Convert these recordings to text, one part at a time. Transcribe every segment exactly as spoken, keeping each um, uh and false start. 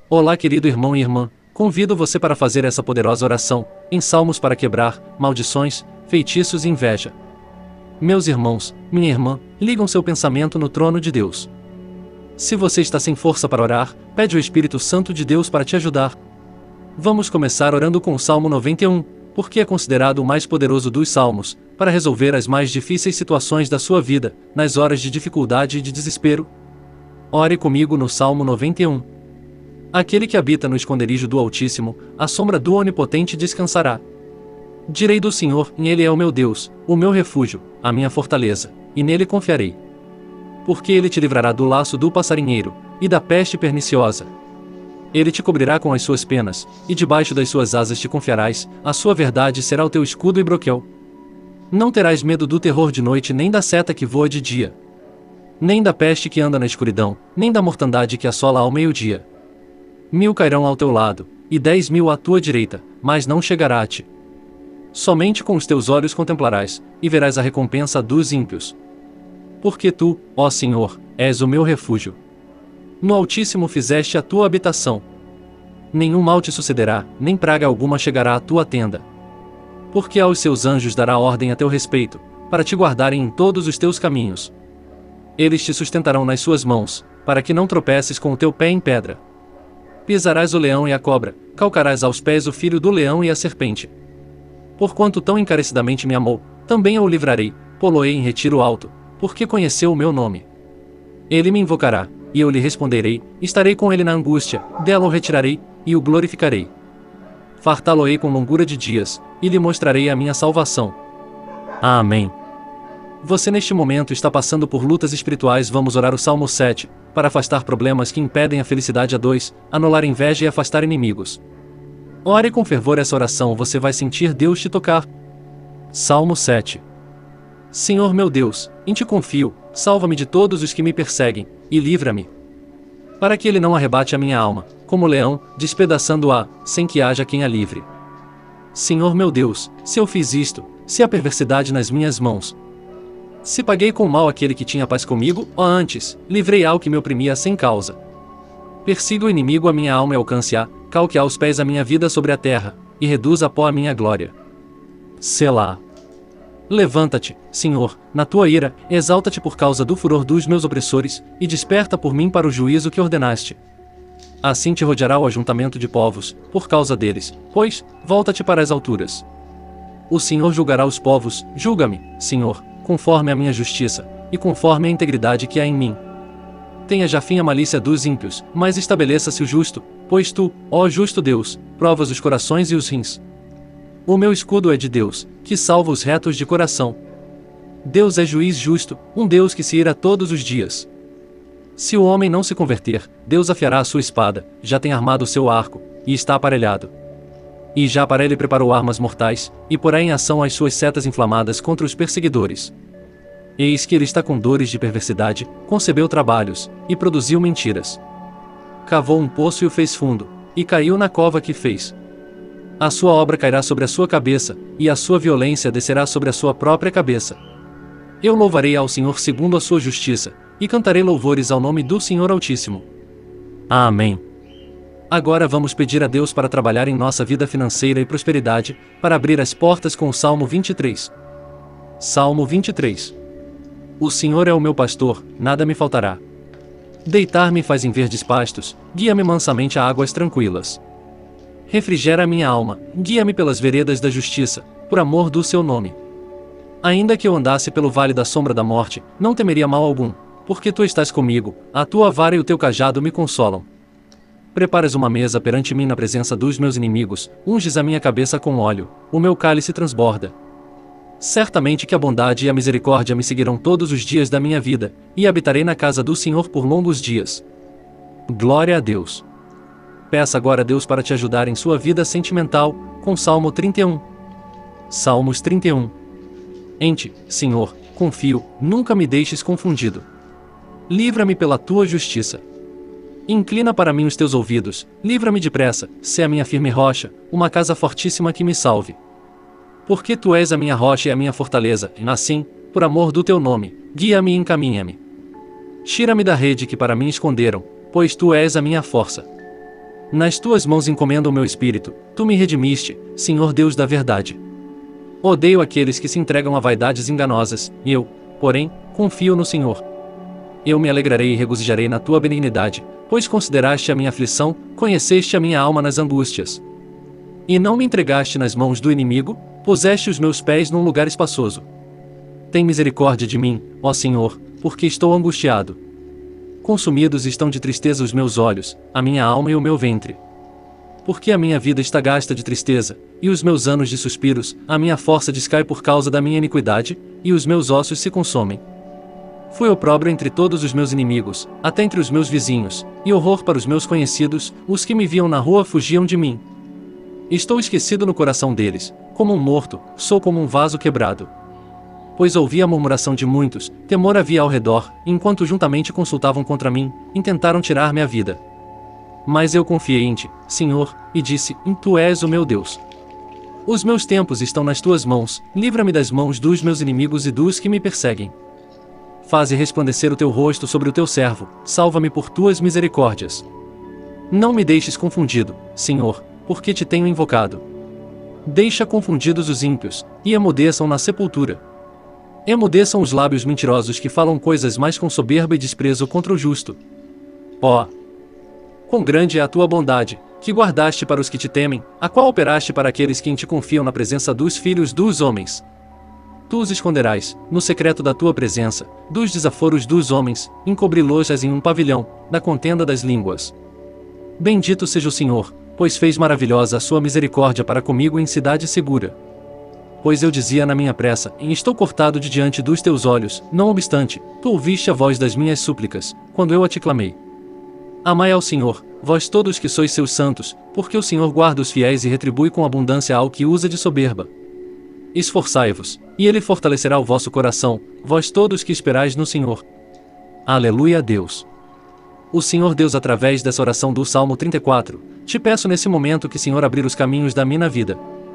Olá, querido irmão e irmã, convido você para fazer essa poderosa oração, em salmos para quebrar maldições, feitiços e inveja. Meus irmãos, minha irmã, ligam seu pensamento no trono de Deus. Se você está sem força para orar, pede ao Espírito Santo de Deus para te ajudar. Vamos começar orando com o Salmo noventa e um, porque é considerado o mais poderoso dos salmos, para resolver as mais difíceis situações da sua vida, nas horas de dificuldade e de desespero. Ore comigo no Salmo noventa e um. Aquele que habita no esconderijo do Altíssimo, à sombra do Onipotente descansará. Direi do Senhor, Ele é o meu Deus, o meu refúgio, a minha fortaleza, e nele confiarei. Porque Ele te livrará do laço do passarinheiro, e da peste perniciosa. Ele te cobrirá com as suas penas, e debaixo das suas asas te confiarás, a sua verdade será o teu escudo e broquel. Não terás medo do terror de noite nem da seta que voa de dia. Nem da peste que anda na escuridão, nem da mortandade que assola ao meio-dia. Mil cairão ao teu lado, e dez mil à tua direita, mas não chegará a ti. Somente com os teus olhos contemplarás, e verás a recompensa dos ímpios. Porque tu, ó Senhor, és o meu refúgio. No Altíssimo fizeste a tua habitação. Nenhum mal te sucederá, nem praga alguma chegará à tua tenda. Porque aos seus anjos dará ordem a teu respeito, para te guardarem em todos os teus caminhos. Eles te sustentarão nas suas mãos, para que não tropeces com o teu pé em pedra. Pisarás o leão e a cobra, calcarás aos pés o filho do leão e a serpente. Porquanto tão encarecidamente me amou, também eu o livrarei, pô-lo-ei em retiro alto, porque conheceu o meu nome. Ele me invocará, e eu lhe responderei, estarei com ele na angústia, dela o retirarei, e o glorificarei. Fartá-lo-ei com longura de dias, e lhe mostrarei a minha salvação. Amém. Você neste momento está passando por lutas espirituais. Vamos orar o Salmo sete, para afastar problemas que impedem a felicidade. A dois, anular inveja e afastar inimigos. Ore com fervor essa oração, você vai sentir Deus te tocar. Salmo sete. Senhor meu Deus, em ti confio, salva-me de todos os que me perseguem, e livra-me. Para que ele não arrebate a minha alma, como leão, despedaçando-a, sem que haja quem a livre. Senhor meu Deus, se eu fiz isto, se há perversidade nas minhas mãos, se paguei com mal aquele que tinha paz comigo, ou antes, livrei ao que me oprimia sem causa. Persiga o inimigo a minha alma e alcance-a, calque aos pés a minha vida sobre a terra, e reduza a pó a minha glória. Selá. Levanta-te, Senhor, na tua ira, exalta-te por causa do furor dos meus opressores, e desperta por mim para o juízo que ordenaste. Assim te rodeará o ajuntamento de povos, por causa deles, pois, volta-te para as alturas. O Senhor julgará os povos, julga-me, Senhor, conforme a minha justiça, e conforme a integridade que há em mim. Tenha já fim a malícia dos ímpios, mas estabeleça-se o justo, pois tu, ó justo Deus, provas os corações e os rins. O meu escudo é de Deus, que salva os retos de coração. Deus é juiz justo, um Deus que se ira todos os dias. Se o homem não se converter, Deus afiará a sua espada, já tem armado o seu arco, e está aparelhado. E já para ele preparou armas mortais, e porá em ação as suas setas inflamadas contra os perseguidores. Eis que ele está com dores de perversidade, concebeu trabalhos, e produziu mentiras. Cavou um poço e o fez fundo, e caiu na cova que fez. A sua obra cairá sobre a sua cabeça, e a sua violência descerá sobre a sua própria cabeça. Eu louvarei ao Senhor segundo a sua justiça, e cantarei louvores ao nome do Senhor Altíssimo. Amém. Agora vamos pedir a Deus para trabalhar em nossa vida financeira e prosperidade, para abrir as portas com o Salmo vinte e três. Salmo vinte e três. O Senhor é o meu pastor, nada me faltará. Deitar-me faz em verdes pastos, guia-me mansamente a águas tranquilas. Refrigera a minha alma, guia-me pelas veredas da justiça, por amor do seu nome. Ainda que eu andasse pelo vale da sombra da morte, não temeria mal algum, porque tu estás comigo, a tua vara e o teu cajado me consolam. Preparas uma mesa perante mim na presença dos meus inimigos, unges a minha cabeça com óleo, o meu cálice transborda. Certamente que a bondade e a misericórdia me seguirão todos os dias da minha vida, e habitarei na casa do Senhor por longos dias. Glória a Deus. Peça agora a Deus para te ajudar em sua vida sentimental, com Salmo trinta e um. Salmos trinta e um. Em ti, Senhor, confio, nunca me deixes confundido. Livra-me pela tua justiça. Inclina para mim os teus ouvidos, livra-me depressa, sê a minha firme rocha, uma casa fortíssima que me salve. Porque tu és a minha rocha e a minha fortaleza, e assim, por amor do teu nome, guia-me e encaminha-me. Tira-me da rede que para mim esconderam, pois tu és a minha força. Nas tuas mãos encomendo o meu espírito, tu me redimiste, Senhor Deus da verdade. Odeio aqueles que se entregam a vaidades enganosas, e eu, porém, confio no Senhor. Eu me alegrarei e regozijarei na tua benignidade, pois consideraste a minha aflição, conheceste a minha alma nas angústias. E não me entregaste nas mãos do inimigo, puseste os meus pés num lugar espaçoso. Tem misericórdia de mim, ó Senhor, porque estou angustiado. Consumidos estão de tristeza os meus olhos, a minha alma e o meu ventre. Porque a minha vida está gasta de tristeza, e os meus anos de suspiros, a minha força descai por causa da minha iniquidade, e os meus ossos se consomem. Fui opróbrio entre todos os meus inimigos, até entre os meus vizinhos, e horror para os meus conhecidos, os que me viam na rua fugiam de mim. Estou esquecido no coração deles, como um morto, sou como um vaso quebrado. Pois ouvi a murmuração de muitos, temor havia ao redor, enquanto juntamente consultavam contra mim, intentaram tirar-me a vida. Mas eu confiei em ti, Senhor, e disse, tu és o meu Deus. Os meus tempos estão nas tuas mãos, livra-me das mãos dos meus inimigos e dos que me perseguem. Faze resplandecer o teu rosto sobre o teu servo, salva-me por tuas misericórdias. Não me deixes confundido, Senhor, porque te tenho invocado. Deixa confundidos os ímpios, e emudeçam na sepultura. Emudeçam os lábios mentirosos que falam coisas mais com soberba e desprezo contra o justo. Ó! Quão grande é a tua bondade, que guardaste para os que te temem, a qual operaste para aqueles que em ti confiam na presença dos filhos dos homens. Tu os esconderás, no secreto da tua presença, dos desaforos dos homens, encobri-los em um pavilhão, da contenda das línguas. Bendito seja o Senhor, pois fez maravilhosa a sua misericórdia para comigo em cidade segura. Pois eu dizia na minha pressa, e estou cortado de diante dos teus olhos, não obstante, tu ouviste a voz das minhas súplicas, quando eu a te clamei. Amai ao Senhor, vós todos que sois seus santos, porque o Senhor guarda os fiéis e retribui com abundância ao que usa de soberba. Esforçai-vos, e ele fortalecerá o vosso coração, vós todos que esperais no Senhor. Aleluia a Deus. O Senhor Deus, através dessa oração do Salmo trinta e quatro, te peço nesse momento que Senhor abrir os caminhos da minha vida.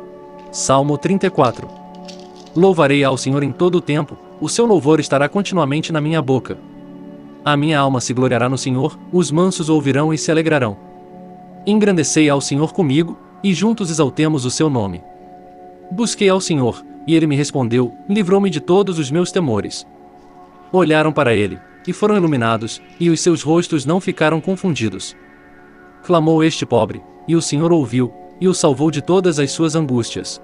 Salmo trinta e quatro. Louvarei ao Senhor em todo o tempo, o seu louvor estará continuamente na minha boca. A minha alma se gloriará no Senhor, os mansos ouvirão e se alegrarão. Engrandecei ao Senhor comigo, e juntos exaltemos o seu nome. Busquei ao Senhor, e ele me respondeu, livrou-me de todos os meus temores. Olharam para ele, e foram iluminados, e os seus rostos não ficaram confundidos. Clamou este pobre, e o Senhor ouviu, e o salvou de todas as suas angústias.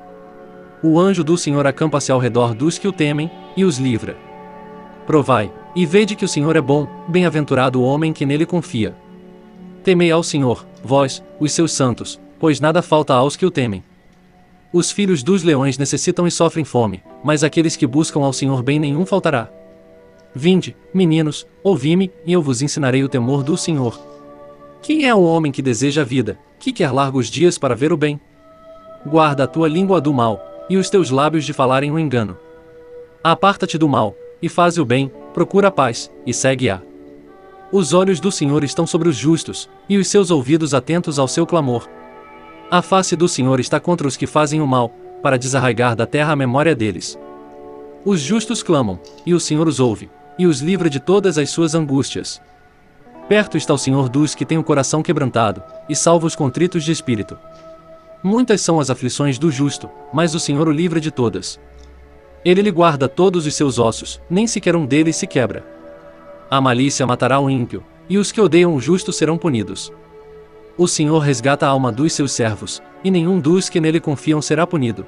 O anjo do Senhor acampa-se ao redor dos que o temem, e os livra. Provai, e vede que o Senhor é bom, bem-aventurado o homem que nele confia. Temei ao Senhor, vós, os seus santos, pois nada falta aos que o temem. Os filhos dos leões necessitam e sofrem fome, mas aqueles que buscam ao Senhor bem nenhum faltará. Vinde, meninos, ouvi-me, e eu vos ensinarei o temor do Senhor. Quem é o homem que deseja a vida, que quer largos dias para ver o bem? Guarda a tua língua do mal, e os teus lábios de falarem o engano. Aparta-te do mal, e faze o bem, procura a paz, e segue-a. Os olhos do Senhor estão sobre os justos, e os seus ouvidos atentos ao seu clamor. A face do Senhor está contra os que fazem o mal, para desarraigar da terra a memória deles. Os justos clamam, e o Senhor os ouve, e os livra de todas as suas angústias. Perto está o Senhor dos que têm o coração quebrantado, e salva os contritos de espírito. Muitas são as aflições do justo, mas o Senhor o livra de todas. Ele lhe guarda todos os seus ossos, nem sequer um deles se quebra. A malícia matará o ímpio, e os que odeiam o justo serão punidos. O Senhor resgata a alma dos seus servos, e nenhum dos que nele confiam será punido.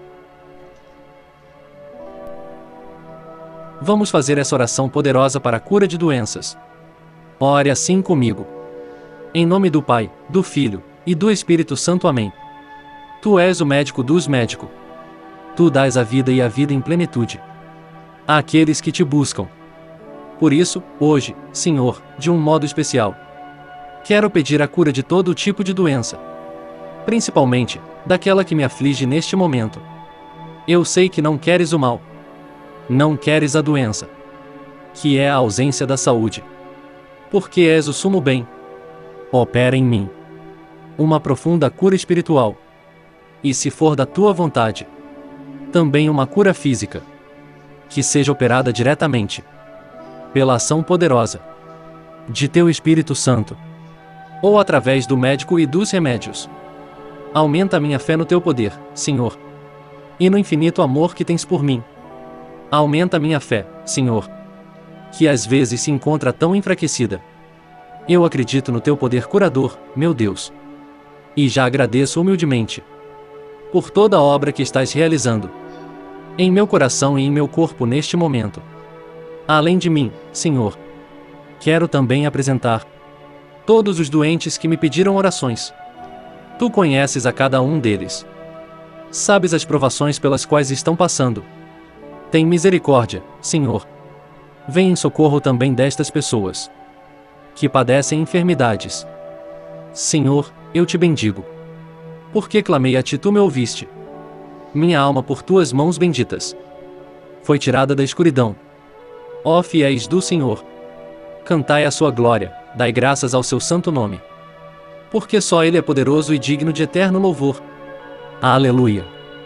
Vamos fazer essa oração poderosa para a cura de doenças. Ore assim comigo. Em nome do Pai, do Filho, e do Espírito Santo. Amém. Tu és o médico dos médicos. Tu dás a vida e a vida em plenitude àqueles que te buscam. Por isso, hoje, Senhor, de um modo especial, quero pedir a cura de todo tipo de doença, principalmente daquela que me aflige neste momento. Eu sei que não queres o mal. Não queres a doença, que é a ausência da saúde. Porque és o sumo bem. Opera em mim uma profunda cura espiritual. E se for da tua vontade, também uma cura física, que seja operada diretamente pela ação poderosa de teu Espírito Santo. ou através do médico e dos remédios. Aumenta a minha fé no teu poder, Senhor, e no infinito amor que tens por mim. Aumenta a minha fé, Senhor, que às vezes se encontra tão enfraquecida. Eu acredito no teu poder curador, meu Deus. E já agradeço humildemente por toda a obra que estás realizando em meu coração e em meu corpo neste momento. Além de mim, Senhor, quero também apresentar todos os doentes que me pediram orações. Tu conheces a cada um deles. Sabes as provações pelas quais estão passando. Tem misericórdia, Senhor. Vem em socorro também destas pessoas que padecem enfermidades. Senhor, eu te bendigo. Porque clamei a ti, tu me ouviste. Minha alma por tuas mãos benditas foi tirada da escuridão. Ó fiéis do Senhor, cantai a sua glória, dai graças ao seu santo nome. Porque só Ele é poderoso e digno de eterno louvor. Aleluia.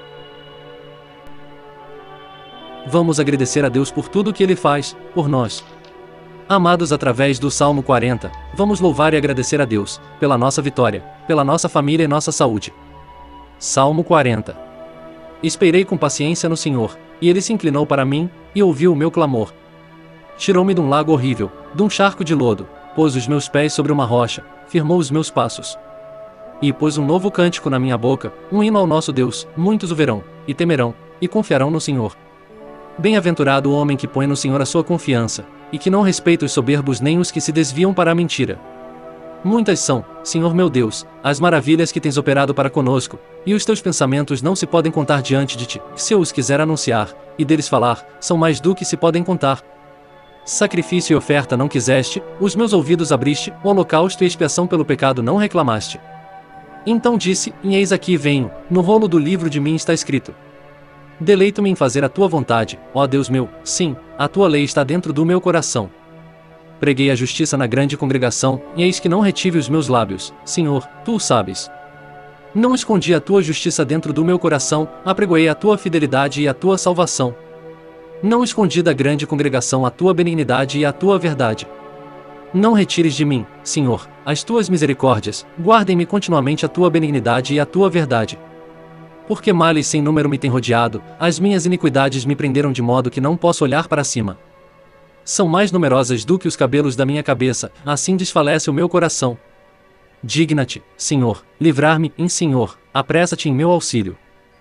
Vamos agradecer a Deus por tudo que Ele faz por nós. Amados, através do Salmo quarenta, vamos louvar e agradecer a Deus pela nossa vitória, pela nossa família e nossa saúde. Salmo quarenta. Esperei com paciência no Senhor, e Ele se inclinou para mim, e ouviu o meu clamor. Tirou-me de um lago horrível, de um charco de lodo, pôs os meus pés sobre uma rocha, firmou os meus passos. E pôs um novo cântico na minha boca, um hino ao nosso Deus. Muitos o verão, e temerão, e confiarão no Senhor. Bem-aventurado o homem que põe no Senhor a sua confiança, e que não respeita os soberbos nem os que se desviam para a mentira. Muitas são, Senhor meu Deus, as maravilhas que tens operado para conosco, e os teus pensamentos não se podem contar diante de ti. Se eu os quiser anunciar, e deles falar, são mais do que se podem contar. Sacrifício e oferta não quiseste, os meus ouvidos abriste, o holocausto e expiação pelo pecado não reclamaste. Então disse, e eis aqui venho, no rolo do livro de mim está escrito. Deleito-me em fazer a tua vontade, ó Deus meu, sim, a tua lei está dentro do meu coração. Preguei a justiça na grande congregação, e eis que não retive os meus lábios, Senhor, tu o sabes. Não escondi a tua justiça dentro do meu coração, apregoei a tua fidelidade e a tua salvação. Não escondi da grande congregação a tua benignidade e a tua verdade. Não retires de mim, Senhor, as tuas misericórdias, guardem-me continuamente a tua benignidade e a tua verdade. Porque males sem número me têm rodeado, as minhas iniquidades me prenderam de modo que não posso olhar para cima. São mais numerosas do que os cabelos da minha cabeça, assim desfalece o meu coração. Digna-te, Senhor, livrar-me, em Senhor, apressa-te em meu auxílio.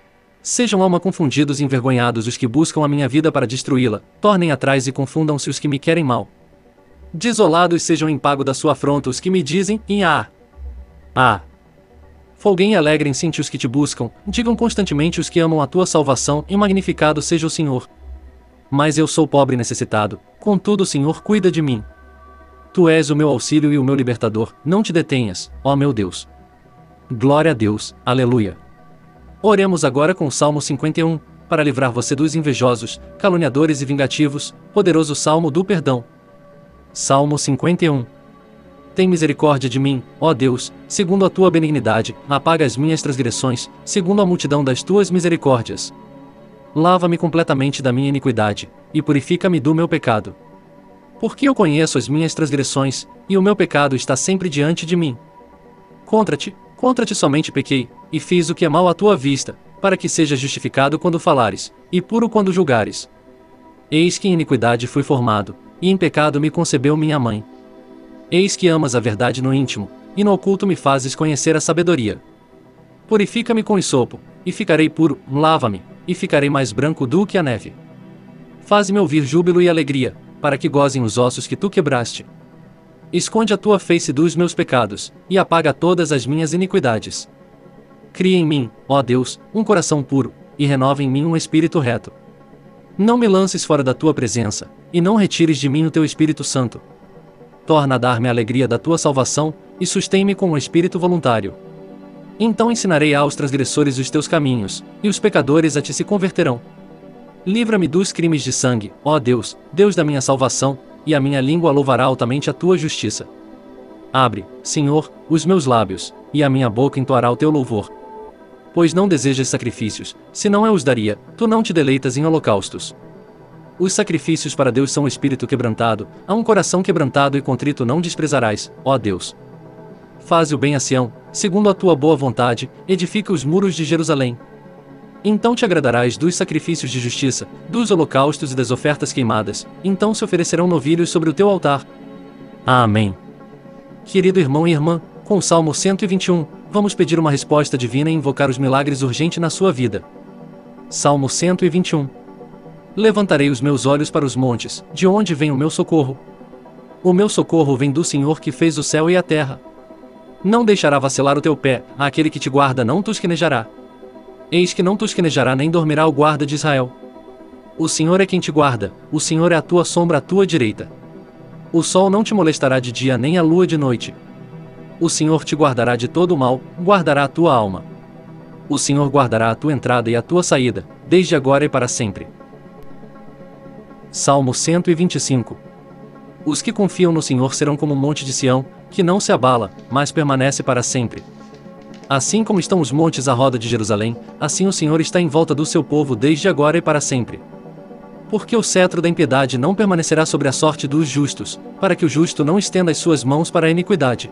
Sejam alma confundidos e envergonhados os que buscam a minha vida para destruí-la, tornem atrás e confundam-se os que me querem mal. Desolados sejam em pago da sua afronta os que me dizem, em ah, ah. Folguem e alegrem-se os que te buscam, digam constantemente os que amam a tua salvação, e magnificado seja o Senhor. Mas eu sou pobre e necessitado, contudo o Senhor cuida de mim. Tu és o meu auxílio e o meu libertador, não te detenhas, ó meu Deus. Glória a Deus, aleluia. Oremos agora com o Salmo cinquenta e um, para livrar você dos invejosos, caluniadores e vingativos, poderoso Salmo do perdão. Salmo cinquenta e um. Tem misericórdia de mim, ó Deus, segundo a tua benignidade, apaga as minhas transgressões, segundo a multidão das tuas misericórdias. Lava-me completamente da minha iniquidade, e purifica-me do meu pecado. Porque eu conheço as minhas transgressões, e o meu pecado está sempre diante de mim. Contra ti, contra ti somente pequei, e fiz o que é mal à tua vista, para que seja justificado quando falares, e puro quando julgares. Eis que em iniquidade fui formado, e em pecado me concebeu minha mãe. Eis que amas a verdade no íntimo, e no oculto me fazes conhecer a sabedoria. Purifica-me com hisopo, e ficarei puro, lava-me, e ficarei mais branco do que a neve. Faz-me ouvir júbilo e alegria, para que gozem os ossos que tu quebraste. Esconde a tua face dos meus pecados, e apaga todas as minhas iniquidades. Cria em mim, ó Deus, um coração puro, e renova em mim um espírito reto. Não me lances fora da tua presença, e não retires de mim o teu Espírito Santo. Torna a dar-me a alegria da tua salvação, e sustém-me com um espírito voluntário. Então ensinarei aos transgressores os teus caminhos, e os pecadores a ti se converterão. Livra-me dos crimes de sangue, ó Deus, Deus da minha salvação, e a minha língua louvará altamente a tua justiça. Abre, Senhor, os meus lábios, e a minha boca entoará o teu louvor. Pois não desejas sacrifícios, senão eu os daria, tu não te deleitas em holocaustos. Os sacrifícios para Deus são o espírito quebrantado, a um coração quebrantado e contrito não desprezarás, ó Deus. faze o bem a Sião, segundo a tua boa vontade, edifica os muros de Jerusalém. Então te agradarás dos sacrifícios de justiça, dos holocaustos e das ofertas queimadas, então se oferecerão novilhos sobre o teu altar. Amém. Querido irmão e irmã, com o Salmo cento e vinte e um, vamos pedir uma resposta divina e invocar os milagres urgentes na sua vida. Salmo cento e vinte e um. Levantarei os meus olhos para os montes, de onde vem o meu socorro? O meu socorro vem do Senhor que fez o céu e a terra. Não deixará vacilar o teu pé, aquele que te guarda não tosquenejará. Eis que não tosquenejará nem dormirá o guarda de Israel. O Senhor é quem te guarda, o Senhor é a tua sombra à tua direita. O sol não te molestará de dia nem a lua de noite. O Senhor te guardará de todo o mal, guardará a tua alma. O Senhor guardará a tua entrada e a tua saída, desde agora e para sempre. Salmo cento e vinte e cinco. Os que confiam no Senhor serão como o monte de Sião, que não se abala, mas permanece para sempre. Assim como estão os montes à roda de Jerusalém, assim o Senhor está em volta do seu povo desde agora e para sempre. Porque o cetro da impiedade não permanecerá sobre a sorte dos justos, para que o justo não estenda as suas mãos para a iniquidade.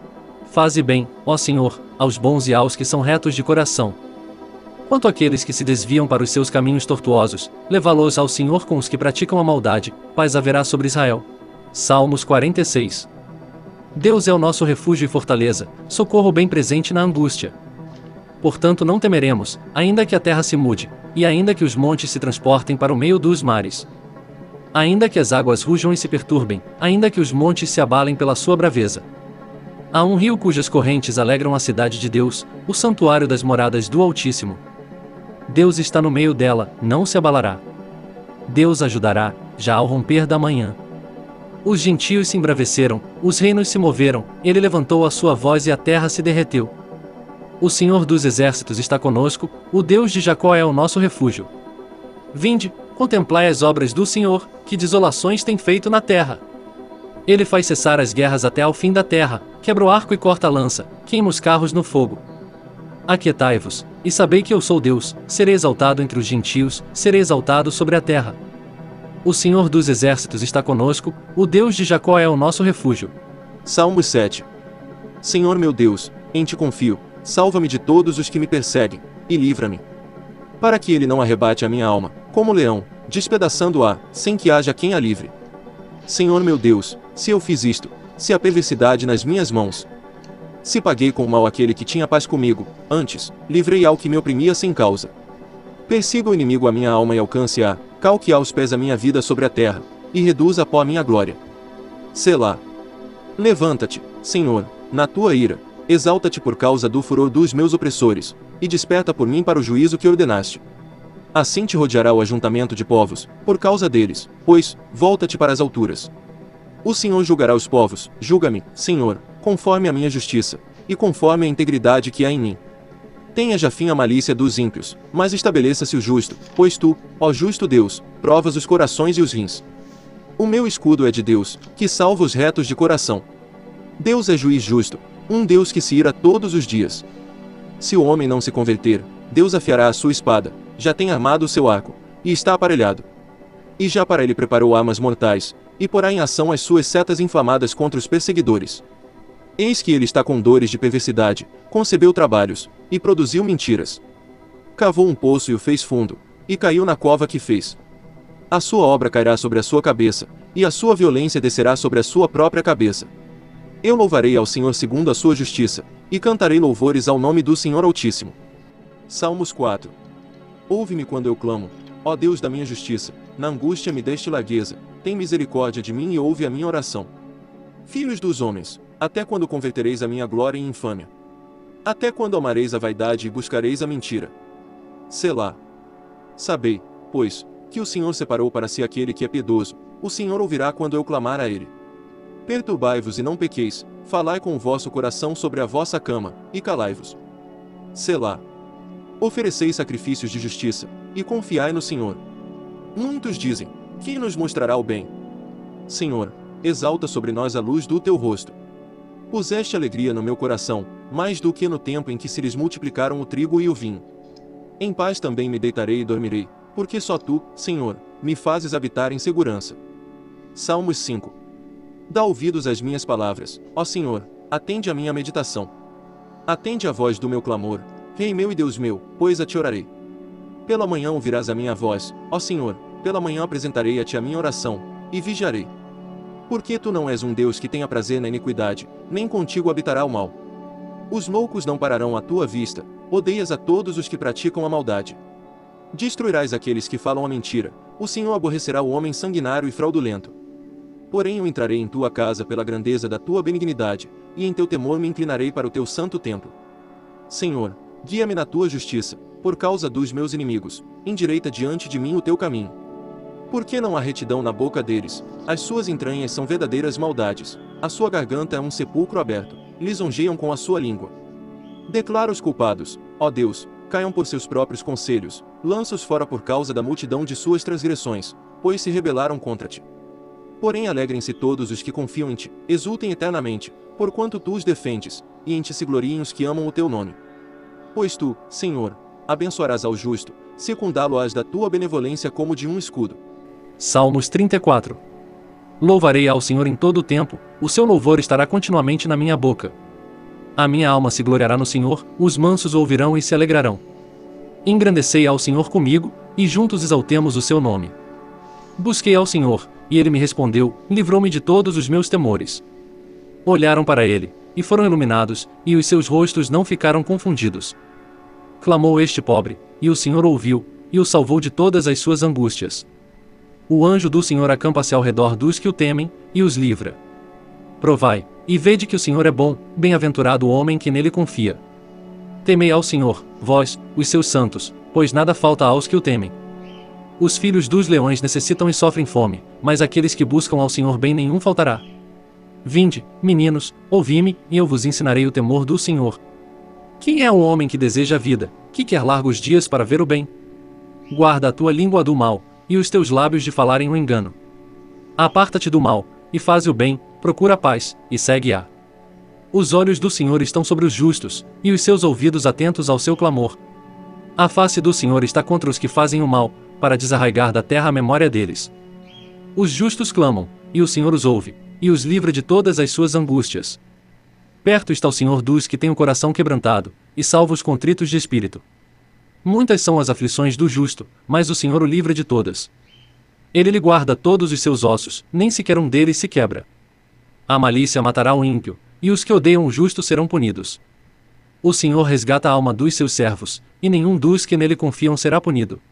Faze bem, ó Senhor, aos bons e aos que são retos de coração. Quanto àqueles que se desviam para os seus caminhos tortuosos, levá-los ao Senhor com os que praticam a maldade, paz haverá sobre Israel. Salmos quarenta e seis. Deus é o nosso refúgio e fortaleza, socorro bem presente na angústia. Portanto não temeremos, ainda que a terra se mude, e ainda que os montes se transportem para o meio dos mares. Ainda que as águas rujam e se perturbem, ainda que os montes se abalem pela sua braveza. Há um rio cujas correntes alegram a cidade de Deus, o santuário das moradas do Altíssimo. Deus está no meio dela, não se abalará. Deus ajudará, já ao romper da manhã. Os gentios se embraveceram, os reinos se moveram, ele levantou a sua voz e a terra se derreteu. O Senhor dos exércitos está conosco, o Deus de Jacó é o nosso refúgio. Vinde, contemplai as obras do Senhor, que desolações tem feito na terra. Ele faz cessar as guerras até ao fim da terra, quebra o arco e corta a lança, queima os carros no fogo. Aquietai-vos, e sabei que eu sou Deus, serei exaltado entre os gentios, serei exaltado sobre a terra. O Senhor dos exércitos está conosco, o Deus de Jacó é o nosso refúgio. Salmos sete. Senhor meu Deus, em ti confio, salva-me de todos os que me perseguem, e livra-me. Para que ele não arrebate a minha alma, como leão, despedaçando-a, sem que haja quem a livre. Senhor meu Deus, se eu fiz isto, se há perversidade nas minhas mãos, se paguei com o mal aquele que tinha paz comigo, antes, livrei ao que me oprimia sem causa. Persiga o inimigo a minha alma e alcance-a, calque aos pés a minha vida sobre a terra, e reduza a pó a minha glória. Selá. Levanta-te, Senhor, na tua ira, exalta-te por causa do furor dos meus opressores, e desperta por mim para o juízo que ordenaste. Assim te rodeará o ajuntamento de povos, por causa deles, pois, volta-te para as alturas. O Senhor julgará os povos, julga-me, Senhor, conforme a minha justiça, e conforme a integridade que há em mim. Tenha já fim a malícia dos ímpios, mas estabeleça-se o justo, pois tu, ó justo Deus, provas os corações e os rins. O meu escudo é de Deus, que salva os retos de coração. Deus é juiz justo, um Deus que se ira todos os dias. Se o homem não se converter, Deus afiará a sua espada, já tem armado o seu arco, e está aparelhado. E já para ele preparou armas mortais, e porá em ação as suas setas inflamadas contra os perseguidores. Eis que ele está com dores de perversidade, concebeu trabalhos, e produziu mentiras. Cavou um poço e o fez fundo, e caiu na cova que fez. A sua obra cairá sobre a sua cabeça, e a sua violência descerá sobre a sua própria cabeça. Eu louvarei ao Senhor segundo a sua justiça, e cantarei louvores ao nome do Senhor Altíssimo. Salmos quatro. Ouve-me quando eu clamo, ó Deus da minha justiça, na angústia me deste largueza, tem misericórdia de mim e ouve a minha oração. Filhos dos homens, até quando convertereis a minha glória em infâmia? Até quando amareis a vaidade e buscareis a mentira? Selá. Sabei, pois, que o Senhor separou para si aquele que é piedoso, o Senhor ouvirá quando eu clamar a ele. Perturbai-vos e não pequeis, falai com o vosso coração sobre a vossa cama, e calai-vos. Selá. Ofereceis sacrifícios de justiça, e confiai no Senhor. Muitos dizem, quem nos mostrará o bem? Senhor, exalta sobre nós a luz do teu rosto. Puseste alegria no meu coração, mais do que no tempo em que se lhes multiplicaram o trigo e o vinho. Em paz também me deitarei e dormirei, porque só tu, Senhor, me fazes habitar em segurança. Salmos cinco. Dá ouvidos às minhas palavras, ó Senhor, atende a minha meditação. Atende a voz do meu clamor, Rei meu e Deus meu, pois a te orarei. Pela manhã ouvirás a minha voz, ó Senhor, pela manhã apresentarei a ti a minha oração, e vigiarei. Porque tu não és um Deus que tenha prazer na iniquidade, nem contigo habitará o mal. Os loucos não pararão à tua vista, odeias a todos os que praticam a maldade. Destruirás aqueles que falam a mentira, o Senhor aborrecerá o homem sanguinário e fraudulento. Porém eu entrarei em tua casa pela grandeza da tua benignidade, e em teu temor me inclinarei para o teu santo templo. Senhor, guia-me na tua justiça, por causa dos meus inimigos, endireita diante de mim o teu caminho. Porque não há retidão na boca deles, as suas entranhas são verdadeiras maldades, a sua garganta é um sepulcro aberto, lisonjeiam com a sua língua. Declara os culpados, ó Deus, caiam por seus próprios conselhos, lança-os fora por causa da multidão de suas transgressões, pois se rebelaram contra ti. Porém alegrem-se todos os que confiam em ti, exultem eternamente, porquanto tu os defendes, e em ti se gloriem os que amam o teu nome. Pois tu, Senhor, abençoarás ao justo, secundá-lo-ás da tua benevolência como de um escudo. Salmos trinta e quatro. Louvarei ao Senhor em todo o tempo, o seu louvor estará continuamente na minha boca. A minha alma se gloriará no Senhor, os mansos ouvirão e se alegrarão. Engrandecei ao Senhor comigo, e juntos exaltemos o seu nome. Busquei ao Senhor, e ele me respondeu, livrou-me de todos os meus temores. Olharam para ele, e foram iluminados, e os seus rostos não ficaram confundidos. Clamou este pobre, e o Senhor ouviu, e o salvou de todas as suas angústias. O anjo do Senhor acampa-se ao redor dos que o temem, e os livra. Provai, e vede que o Senhor é bom, bem-aventurado o homem que nele confia. Temei ao Senhor, vós, os seus santos, pois nada falta aos que o temem. Os filhos dos leões necessitam e sofrem fome, mas aqueles que buscam ao Senhor bem nenhum faltará. Vinde, meninos, ouvi-me, e eu vos ensinarei o temor do Senhor. Quem é o homem que deseja a vida, que quer largos dias para ver o bem? Guarda a tua língua do mal, e os teus lábios de falarem o engano. Aparta-te do mal, e faze o bem, procura a paz, e segue-a. Os olhos do Senhor estão sobre os justos, e os seus ouvidos atentos ao seu clamor. A face do Senhor está contra os que fazem o mal, para desarraigar da terra a memória deles. Os justos clamam, e o Senhor os ouve, e os livra de todas as suas angústias. Perto está o Senhor dos que têm o coração quebrantado, e salva os contritos de espírito. Muitas são as aflições do justo, mas o Senhor o livra de todas. Ele lhe guarda todos os seus ossos, nem sequer um deles se quebra. A malícia matará o ímpio, e os que odeiam o justo serão punidos. O Senhor resgata a alma dos seus servos, e nenhum dos que nele confiam será punido.